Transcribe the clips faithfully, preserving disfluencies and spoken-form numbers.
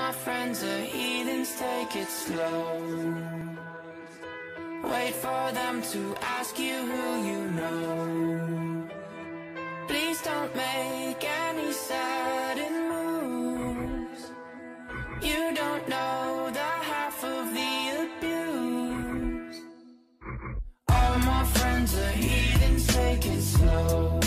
my friends are heathens, take it slow. Wait for them to ask you who you know. Please don't make any sudden moves. You don't know the half of the abuse. All my friends are heathens, take it slow.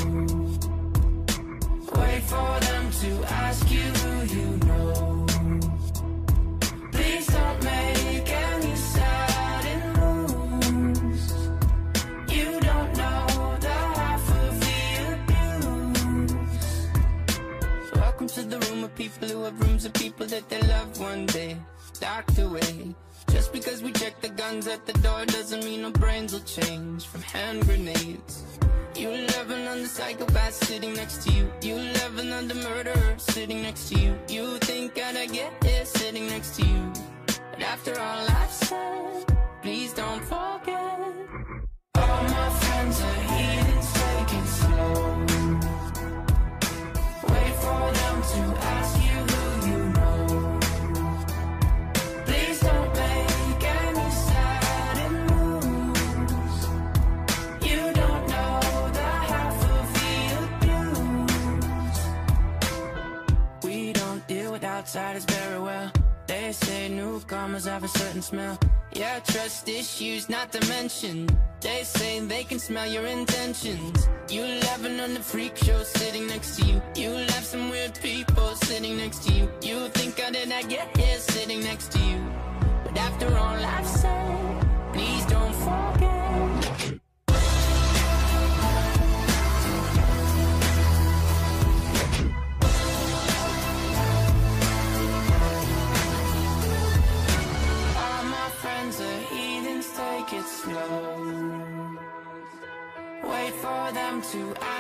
Wait for them to ask you who you know. Please don't make any sudden moves. You don't know the half of the abuse. Welcome to the room of people who have rooms of people that they love one day docked away. Just because we check the guns at the door doesn't mean our brains will change from hand grenades. You laughing on the psychopath sitting next to you. You laughing on the murderer sitting next to you. You think I'd get here sitting next to you. But after all I've said, please don't forget. All my friends are heathens, take it slow. Wait for them to ask you who you know. Please don't make any sudden moves. You don't know the half of the abuse. We don't deal with outsiders very well. They say newcomers have a certain smell. Yeah, trust issues not to mention. They say they can smell your intentions. You laughing on the freak show sitting next to you. You laugh some weird people sitting next to you. You think how did I get here sitting next to you. But after all I've said, please don't forget. Take it slow. Wait for them to